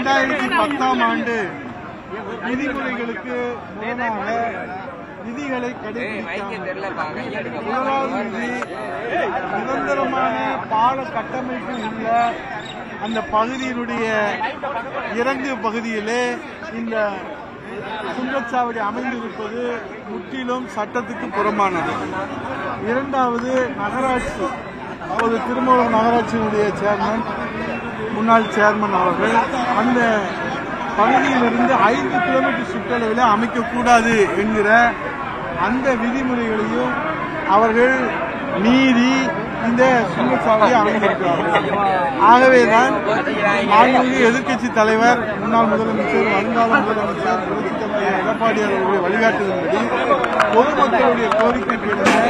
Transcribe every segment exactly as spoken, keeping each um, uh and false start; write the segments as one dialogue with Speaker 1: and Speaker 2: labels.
Speaker 1: இரண்டாயிரத்தி பத்தாம் ஆண்டு விதிமுறைகளுக்கு முரணாக விதிகளை கடைபிடிக்காமல் முதலாவது விதி நிரந்தரமான பால கட்டமைப்பு உள்ள அந்த பகுதியினுடைய இறங்கு பகுதியிலே இந்த சுங்கச்சாவடி அமைந்திருப்பது முற்றிலும் சட்டத்துக்கு புறம்பானது. இரண்டாவது, நகராட்சி ஒரு திருமூலம் நகராட்சியினுடைய சேர்மன் முன்னாள் சேர்மன் அவர்கள் அந்த பகுதியிலிருந்து ஐந்து கிலோமீட்டர் சுற்றளவில் அமைக்கக்கூடாது என்கிற அந்த விதிமுறைகளையும் அவர்கள் மீறி இந்த சுங்கச்சாவடியை அமைந்திருக்கிறார்கள். ஆகவேதான் மாண்புமிகு எதிர்க்கட்சி தலைவர் முன்னாள் முதலமைச்சர் வருங்கால முதலமைச்சர் புரட்சித் தலைவர் எடப்பாடியார் அவர்களுடைய வழிகாட்டுதலின்படி பொதுமக்களுடைய கோரிக்கைக்கு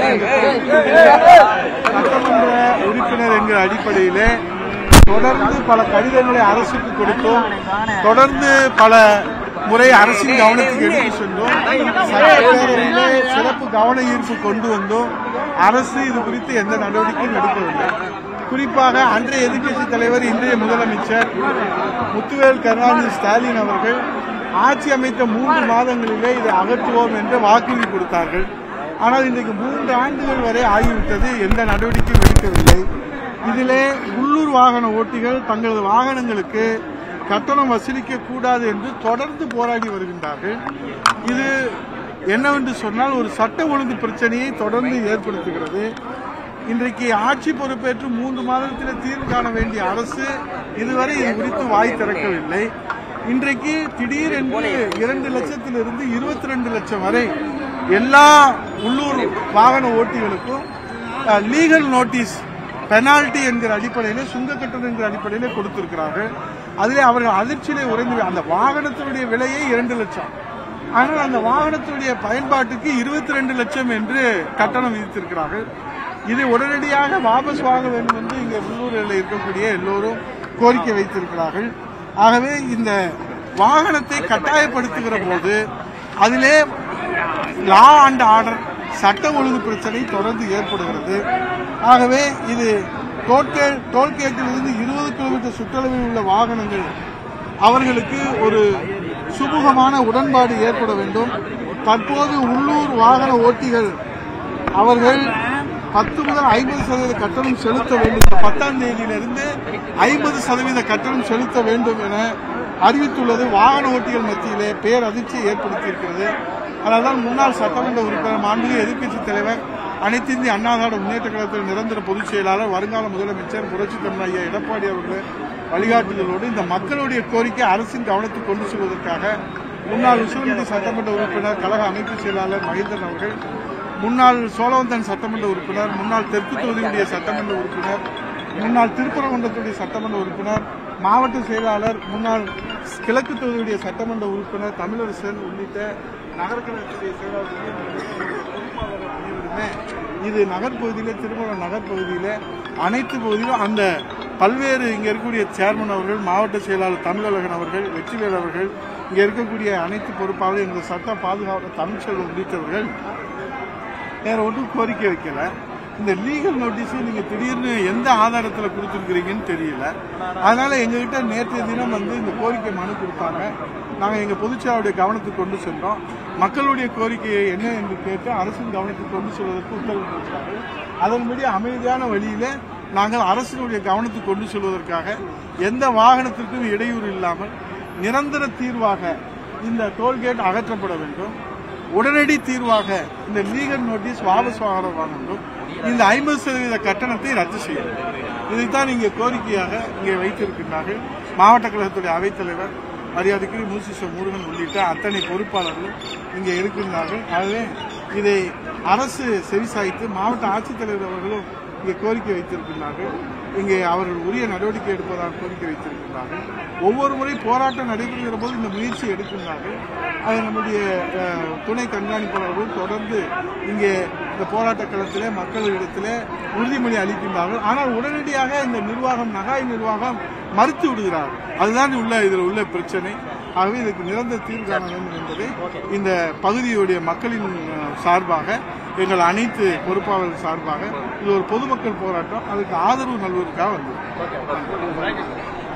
Speaker 1: சட்டமன்ற உறுப்பினர் என்கிற அடிப்படையிலே தொடர்ந்து பல கடிதங்களை அரசுக்கு கொடுத்தோம். தொடர்ந்து பல முறை அரசின் கவனத்துக்கு எடுத்து சென்றோம். சட்டப்பேரவையிலே சிறப்பு கவன ஈர்ப்பு கொண்டு வந்தோம். அரசு இது குறித்து எந்த நடவடிக்கையும் எடுக்கவில்லை. குறிப்பாக அன்றைய எதிர்க்கட்சித் தலைவர் இன்றைய முதலமைச்சர் முத்துவேல் கருணாநிதி ஸ்டாலின் அவர்கள் ஆட்சி அமைத்த மூன்று மாதங்களிலே இதை அகற்றுவோம் என்று வாக்குறுதி கொடுத்தார்கள். ஆனால் இன்றைக்கு மூன்று ஆண்டுகள் வரை ஆகிவிட்டது, எந்த நடவடிக்கையும் எடுக்கவில்லை. இதிலே உள்ளூர் வாகன ஓட்டிகள் தங்களது வாகனங்களுக்கு கட்டணம் வசூலிக்க கூடாது என்று தொடர்ந்து போராடி வருகின்றார்கள். இது என்னவென்று சொன்னால் ஒரு சட்ட ஒழுங்கு பிரச்சனையை தொடர்ந்து ஏற்படுத்துகிறது. இன்றைக்கு ஆட்சி பொறுப்பேற்று மூன்று மாதத்தில் தீர்வு காண வேண்டிய அரசு இதுவரை இது குறித்து வாய் திறக்கவில்லை. இன்றைக்கு திடீரென்று இரண்டு லட்சத்திலிருந்து இருபத்தி ரெண்டு லட்சம் வரை எல்லா உள்ளூர் வாகன ஓட்டிகளுக்கும் லீகல் நோட்டீஸ் பெனால்டி என்கிற அடிப்படையில் சுங்க கட்டணம் என்கிற அடிப்படையில் கொடுத்திருக்கிறார்கள். அதிலே அவர்கள் அதிர்ச்சியிலே உறைந்து அந்த வாகனத்தினுடைய விலையே இரண்டு லட்சம், ஆனால் அந்த வாகனத்தினுடைய பயன்பாட்டுக்கு இருபத்தி ரெண்டு லட்சம் என்று கட்டணம் விதித்திருக்கிறார்கள். இதை உடனடியாக வாபஸ் வாங்க வேண்டும் என்று இங்கே உள்ளூரில் இருக்கக்கூடிய எல்லோரும் கோரிக்கை வைத்திருக்கிறார்கள். ஆகவே இந்த வாகனத்தை கட்டாயப்படுத்துகிற போது அதிலே லா அண்ட் ஆர்டர் சட்ட ஒழுங்கு பிரச்சனை தொடர்ந்து ஏற்படுகிறது. ஆகவே இது டோல்கேட்டில் இருந்து இருபது கிலோமீட்டர் சுற்றளவில் உள்ள வாகனங்கள் அவர்களுக்கு ஒரு சுமூகமான உடன்பாடு ஏற்பட வேண்டும். தற்போது உள்ளூர் வாகன ஓட்டிகள் அவர்கள் பத்து முதல் ஐம்பது சதவீத கட்டணம் செலுத்த வேண்டும். பத்தாம் தேதியிலிருந்து ஐம்பது சதவீத கட்டணம் செலுத்த வேண்டும் என அறிவித்துள்ளது வாகன ஓட்டிகள் மத்தியிலே பேரதிர்ச்சியை ஏற்படுத்தியிருக்கிறது. அதனால்தான் முன்னாள் சட்டமன்ற உறுப்பினர் மாண்புமிகு எதிர்க்கட்சித் தலைவர் அனைத்து இந்திய அண்ணா திராவிட முன்னேற்ற கழகத்தில் நிரந்தர பொதுச் செயலாளர் வருங்கால முதலமைச்சர் புரட்சித் தலைவர் ஐயா எடப்பாடி அவர்கள் வழிகாட்டுதலோடு இந்த மக்களுடைய கோரிக்கை அரசின் கவனத்துக்கு கொண்டு செல்வதற்காக முன்னாள் உசிலம்பட்டி சட்டமன்ற உறுப்பினர் கழக அமைப்பு செயலாளர் மகேந்திரன் அவர்கள், முன்னாள் சோழவந்தன் சட்டமன்ற உறுப்பினர், முன்னாள் தெற்கு தொகுதியுடைய சட்டமன்ற உறுப்பினர், முன்னாள் திருப்பரங்குன்றத்துடைய சட்டமன்ற உறுப்பினர், மாவட்ட செயலாளர், முன்னாள் கிழக்கு தொகுதியுடைய சட்டமன்ற உறுப்பினர் தமிழரசன் உள்ளிட்ட நகர்கழகத்துடைய செயலாளர்கள் இது நகர்பகுதியில திருமணம் நகர்பகுதியில அனைத்து பகுதியிலும் அந்த பல்வேறு இங்க இருக்கக்கூடிய சேர்மன் அவர்கள், மாவட்ட செயலாளர் தமிழழகன் அவர்கள், வெற்றிவேல் அவர்கள், இங்க இருக்கக்கூடிய அனைத்து பொறுப்பாளர்கள், எங்கள் சட்ட பாதுகாவலர் தமிழ்ச்செல்வன் உள்ளிட்டவர்கள் வேற ஒன்றும் கோரிக்கை வைக்கல. இந்த லீகல் நோட்டீஸ் நீங்க திடீர்னு எந்த ஆதாரத்தில் கொடுத்துருக்கிறீங்கன்னு தெரியல. அதனால எங்ககிட்ட நேற்றைய தினம் வந்து இந்த கோரிக்கை மனு கொடுத்தாங்க. நாங்கள் எங்கள் பொதுச்செயலாளருடைய கவனத்துக்கு கொண்டு சென்றோம். மக்களுடைய கோரிக்கையை என்ன என்று கேட்டு அரசின் கவனத்துக்கு கொண்டு செல்வதற்கு உத்தரவு கொடுத்தார்கள். அதன்படி அமைதியான வழியில நாங்கள் அரசினுடைய கவனத்துக்கு கொண்டு செல்வதற்காக எந்த வாகனத்திற்கும் இடையூறு இல்லாமல் நிரந்தர தீர்வாக இந்த டோல்கேட் அகற்றப்பட வேண்டும். உடனடி தீர்வாக இந்த லீகல் நோட்டீஸ் வாபஸ் வாங்க வேண்டும். இந்த ஐம்பது சதவீத கட்டணத்தை ரத்து செய்யும். இதைத்தான் இங்கே கோரிக்கையாக இங்கே வைத்திருக்கின்றார்கள். மாவட்ட கழகத்துடைய அவைத்தலைவர் மரியாதைக்குரிய மூசிச முருகன் உள்ளிட்ட அத்தனை பொறுப்பாளர்களும் இங்கே இருக்கின்றார்கள். ஆகவே இதை அரசு செவிசாய்த்து மாவட்ட ஆட்சித்தலைவர் அவர்களும் இங்கே கோரிக்கை வைத்திருக்கின்றார்கள். இங்கே அவர்கள் உரிய நடவடிக்கை எடுப்பதாக கோரிக்கை வைத்திருக்கின்றார்கள். ஒவ்வொரு முறை போராட்டம் நடைபெறுகிற போது இந்த முயற்சி எடுக்கின்றார்கள். அது நம்முடைய துணை கண்காணிப்பாளர்கள் தொடர்ந்து இங்கே இந்த போராட்ட களத்திலே மக்களிடத்திலே உறுதிமொழி அளிக்கின்றார்கள். ஆனால் உடனடியாக இந்த நிர்வாகம் நகாய் நிர்வாகம் மறுத்து விடுகிறார்கள். அதுதான் உள்ள இதில் உள்ள பிரச்சனை. ஆகவே இதுக்கு நிரந்தர தீர்வு காண வேண்டும் என்பதை இந்த பகுதியுடைய மக்களின் சார்பாக எங்கள் அனைத்து பொறுப்பாளர்கள் சார்பாக இது ஒரு பொதுமக்கள் போராட்டம், அதுக்கு ஆதரவு நல்வதற்காக வந்தது.